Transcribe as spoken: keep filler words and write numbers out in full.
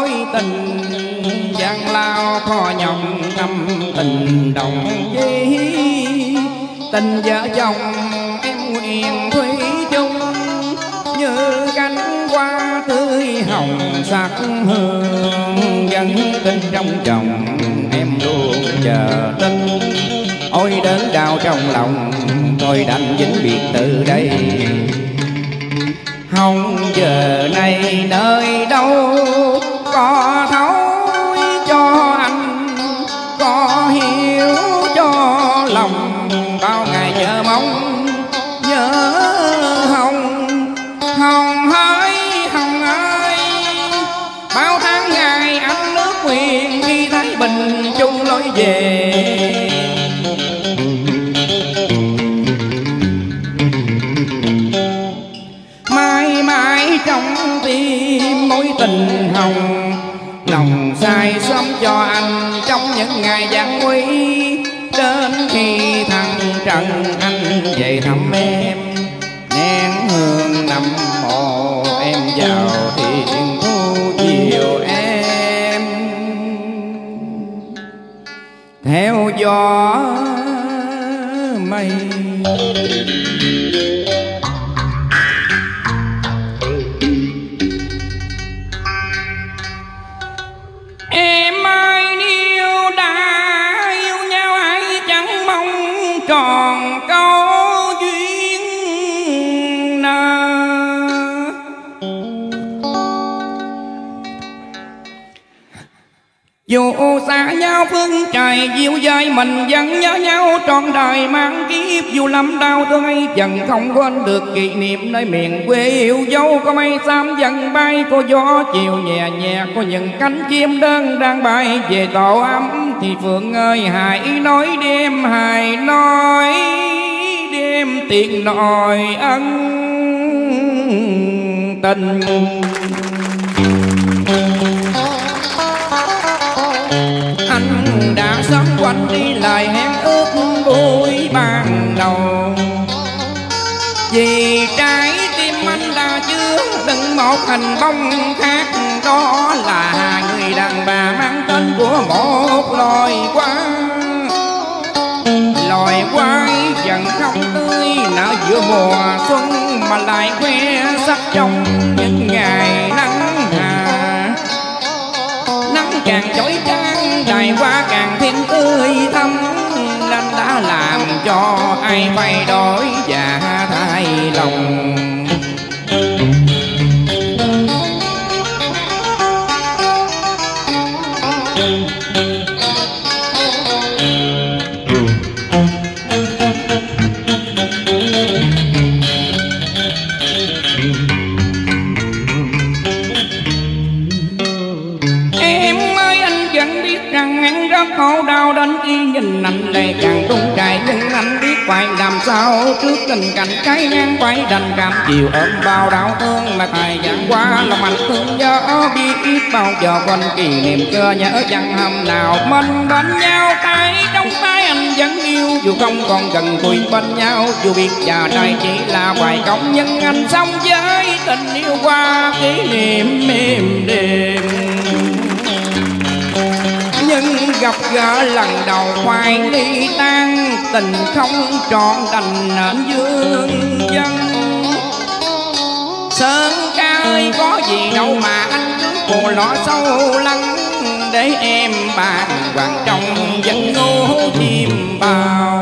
mối tình, giang lao kho nhộng thâm tình đồng với tình vợ chồng em nguyện thủy chung như cánh hoa tươi hồng sắc hương, vẫn tin trong chồng em luôn chờ tin. Ôi đớn đau trong lòng tôi đành vĩnh biệt từ đây, không giờ này nơi đâu có thấu cho anh, có hiểu cho lòng bao ngày chờ mong nhớ hồng. Hồng hỡi hồng ơi, bao tháng ngày anh nước nguyện khi thấy bình chung lối về. Mãi mãi trong tim mối tình hồng, lòng say sớm cho anh trong những ngày gian nguy. Đến khi thăng trần anh về thăm em, nén hương nằm mộ em vào thiền thu chiều em. Theo gió mây em ơi, nếu đã yêu nhau hãy chẳng mong tròn câu duyên nợ. Dù xa nhau phương trời dịu dơi, mình vẫn nhớ nhau trọn đời mang kiếp. Dù lắm đau thương ấy dần không quên được kỷ niệm nơi miền quê yêu dấu. Có mây xám dần bay, có gió chiều nhẹ nhẹ, có những cánh chim đơn đang bay về tổ ấm. Thì Phượng ơi hãy nói đêm, hãy nói đêm tiếng nói ân tình. Anh đã sớm quanh đi lời hẹn ước vui ban đầu, vì trái tim anh đã chứa đựng một hình bóng khác. Đó là người đàn bà mang tên của một loài hoa, loài hoa dần không tươi nở giữa mùa xuân, mà lại khoe sắc trong những ngày nắng hà. Nắng càng chói chang, đài hoa càng thêm tươi thắm, nên đã làm cho ai thay đổi và thay lòng. Rất khổ đau đến khi nhìn anh đây càng tung chạy, nhưng anh biết phải làm sao trước tình cảnh cái ngang phải đành cảm chiều ôm bao đau thương. Mà thời gian qua lòng anh thương nhớ biết ít bao giờ quên kỷ niệm xưa, nhớ chẳng hôm nào mình bên nhau tay trong tay anh vẫn yêu. Dù không còn gần gũi bên nhau, dù biết giờ đây chỉ là hoài công, nhưng anh sống với tình yêu qua kỷ niệm êm đềm. Nhưng gặp gỡ lần đầu phải ly tan, tình không trọn đành nên dương dân. Sơn ca ơi có gì đâu mà anh cứ buồn lo sâu lắng, để em bàng hoàng trong giấc ngủ chim bao.